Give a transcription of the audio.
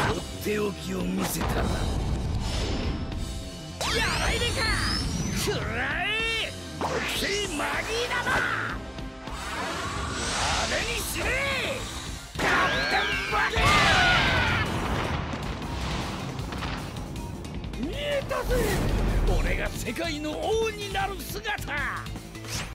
とっておきを見せたな。やらいでかくらえ木星マギーナだ。あれにしれキャプテンバディ。見えたぜ、俺が世界の王になる姿。